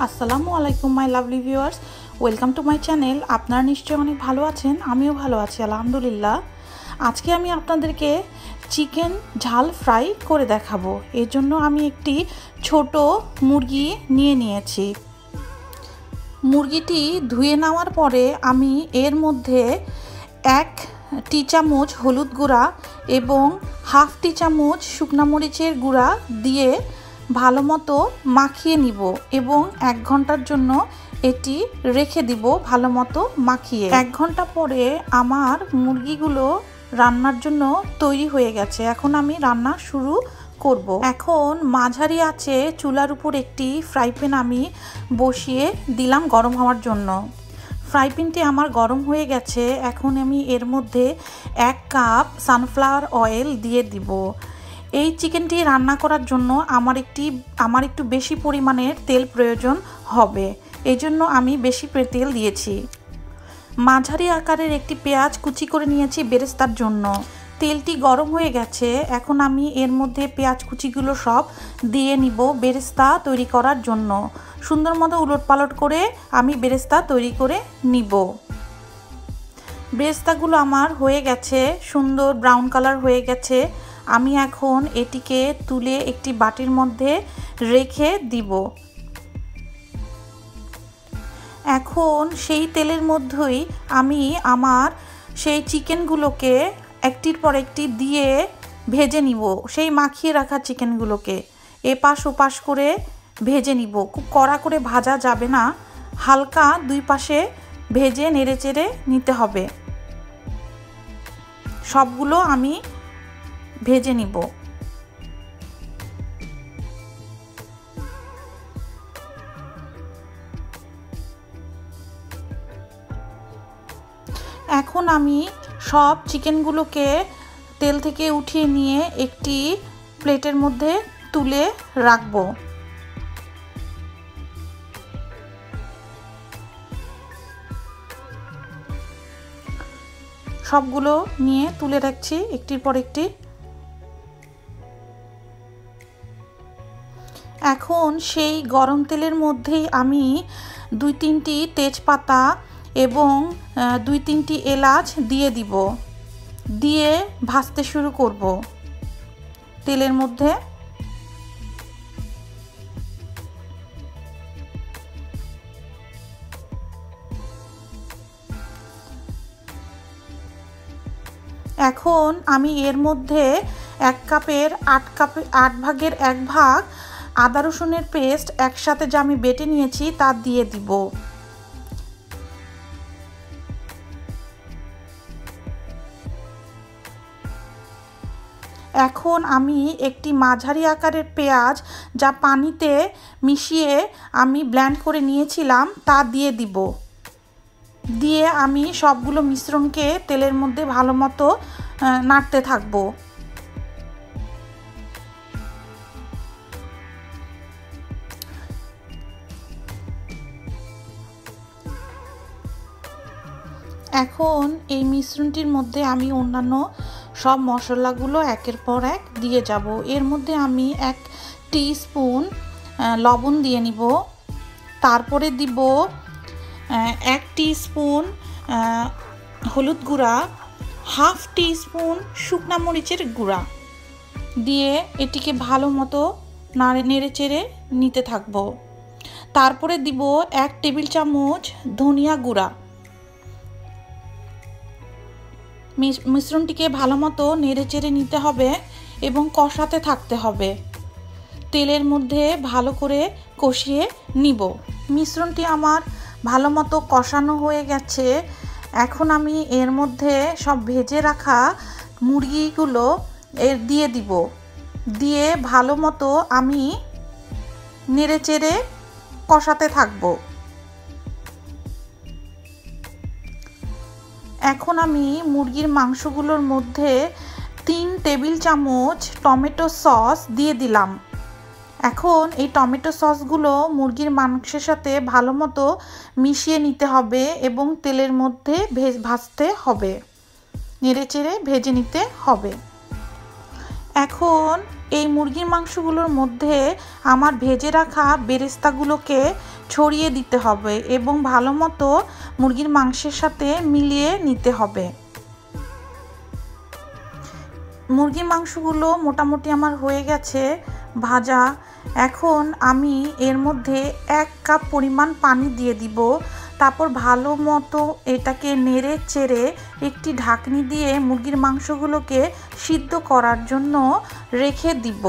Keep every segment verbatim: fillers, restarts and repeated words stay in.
আসসালামু আলাইকুম my lovely viewers, welcome to my channel. আপনারা নিশ্চয়ই অনেক ভালো আছেন, আমিও ভালো আছি আলহামদুলিল্লাহ। আজকে আমি আপনাদেরকে চিকেন ঝাল ফ্রাই করে দেখাবো। এর জন্য আমি একটি ছোট মুরগি নিয়ে নিয়েছি। মুরগিটি ধুয়ে নেওয়ার পরে আমি এর মধ্যে এক টি চামচ হলুদ গুঁড়া এবং হাফ টি চামচ শুকনা মরিচের গুঁড়া দিয়ে ভালো মতো মাখিয়ে নিব এবং এক ঘন্টার জন্য এটি রেখে দিব ভালো মতো মাখিয়ে। এক ঘন্টা পরে আমার মুরগিগুলো রান্নার জন্য তৈরি হয়ে গেছে। এখন আমি রান্না শুরু করব। এখন মাঝারি আঁচে চুলার উপর একটি ফ্রাই প্যান আমি বসিয়ে দিলাম গরম হওয়ার জন্য। ফ্রাই প্যানটি আমার গরম হয়ে গেছে। এখন আমি এর মধ্যে এক কাপ সানফ্লাওয়ার অয়েল দিয়ে দিব। এই চিকেনটি রান্না করার জন্য আমার একটি আমার একটু বেশি পরিমাণের তেল প্রয়োজন হবে, এই জন্য আমি বেশি তেল দিয়েছি। মাঝারি আকারের একটি পেঁয়াজ কুচি করে নিয়েছি বেরেস্তার জন্য। তেলটি গরম হয়ে গেছে। এখন আমি এর মধ্যে পেঁয়াজ কুচিগুলো সব দিয়ে নিব বেরেস্তা তৈরি করার জন্য। সুন্দর মতো উলট পালট করে আমি বেরেস্তা তৈরি করে নিব। বেরেস্তাগুলো আমার হয়ে গেছে, সুন্দর ব্রাউন কালার হয়ে গেছে। আমি এখন এটিকে তুলে একটি বাটির মধ্যে রেখে দিব। এখন সেই তেলের মধ্যেই আমি আমার সেই চিকেনগুলোকে একটির পর একটি দিয়ে ভেজে নিব। সেই মাখিয়ে রাখা চিকেনগুলোকে এপাশ ওপাশ করে ভেজে নিব। খুব কড়া করে ভাজা যাবে না, হালকা দুই পাশে ভেজে নেড়েচেড়ে নিতে হবে। সবগুলো আমি ভেজে নিব। এখন আমি সব চিকেনগুলোকে তেল থেকে উঠিয়ে নিয়ে একটি প্লেটের মধ্যে তুলে রাখব। সবগুলো নিয়ে তুলে রাখছি একটির পর একটি। এখন সেই গরম তেলের মধ্যেই আমি দুই তিনটি তেজপাতা এবং দুই তিনটি এলাচ দিয়ে দিব, দিয়ে ভাজতে শুরু করব তেলের মধ্যে। এখন আমি এর মধ্যে এক কাপের আট কাপে আট ভাগের এক ভাগ আদা রসুনের পেস্ট একসাথে যা আমি বেটে নিয়েছি তা দিয়ে দিব। এখন আমি একটি মাঝারি আকারের পেঁয়াজ যা পানিতে মিশিয়ে আমি ব্লেন্ড করে নিয়েছিলাম তা দিয়ে দিব। দিয়ে আমি সবগুলো মিশ্রণকে তেলের মধ্যে ভালো মতো নাড়তে থাকব। এখন এই মিশ্রণটির মধ্যে আমি অন্যান্য সব মশলাগুলো একের পর এক দিয়ে যাব। এর মধ্যে আমি এক টিস্পুন লবণ দিয়ে নিব। তারপরে দিব এক টিস্পুন হলুদ গুঁড়া, হাফ টিস্পুন শুকনা মরিচের গুঁড়া দিয়ে এটিকে ভালো মতো নাড়ে নেড়ে চেড়ে নিতে থাকব। তারপরে দিব এক টেবিল চামচ ধনিয়া গুঁড়া। মিশ্রণটিকে ভালো মতো নেড়ে চেড়ে নিতে হবে এবং কষাতে থাকতে হবে। তেলের মধ্যে ভালো করে কষিয়ে নিব। মিশ্রণটি আমার ভালো মতো কষানো হয়ে গেছে। এখন আমি এর মধ্যে সব ভেজে রাখা মুরগিগুলো এর দিয়ে দিব। দিয়ে ভালো মতো আমি নেড়ে চেড়ে কষাতে থাকব। এখন আমি মুরগির মাংসগুলোর মধ্যে তিন টেবিল চামচ টমেটো সস দিয়ে দিলাম। এখন এই টমেটো সসগুলো মুরগির মাংসের সাথে ভালো মতো মিশিয়ে নিতে হবে এবং তেলের মধ্যে ভেজ ভাজতে হবে, নেড়েচেড়ে ভেজে নিতে হবে। এখন এই মুরগির মাংসগুলোর মধ্যে আমার ভেজে রাখা বেরেস্তাগুলোকে ছড়িয়ে দিতে হবে এবং ভালো মতো মুরগির মাংসের সাথে মিলিয়ে নিতে হবে। মুরগির মাংসগুলো মোটামুটি আমার হয়ে গেছে ভাজা। এখন আমি এর মধ্যে এক কাপ পরিমাণ পানি দিয়ে দিব। তারপর ভালো মতো এটাকে নেড়ে চেড়ে একটি ঢাকনি দিয়ে মুরগির মাংসগুলোকে সিদ্ধ করার জন্য রেখে দিব।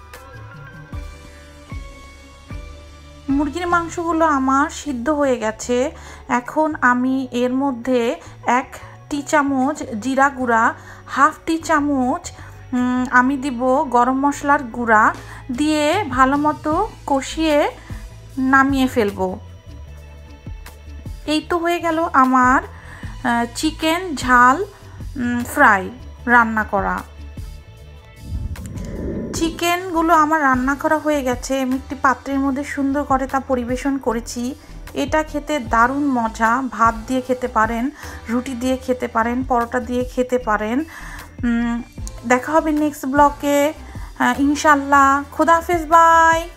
মুরগির মাংসগুলো আমার সিদ্ধ হয়ে গেছে। এখন আমি এর মধ্যে এক টি চামচ জিরা গুঁড়া, হাফ টি চামচ আমি দিব গরম মশলার গুঁড়া দিয়ে ভালো মতো কষিয়ে নামিয়ে ফেলবো। এই তো হয়ে গেল আমার চিকেন ঝাল ফ্রাই রান্না করা। চিকেনগুলো আমার রান্না করা হয়ে গেছে। আমি একটি পাত্রের মধ্যে সুন্দর করে তা পরিবেশন করেছি। এটা খেতে দারুণ মজা। ভাত দিয়ে খেতে পারেন, রুটি দিয়ে খেতে পারেন, পরোটা দিয়ে খেতে পারেন। দেখা হবে নেক্সট ব্লগে ইনশাল্লাহ। খোদা হাফেজ, বাই।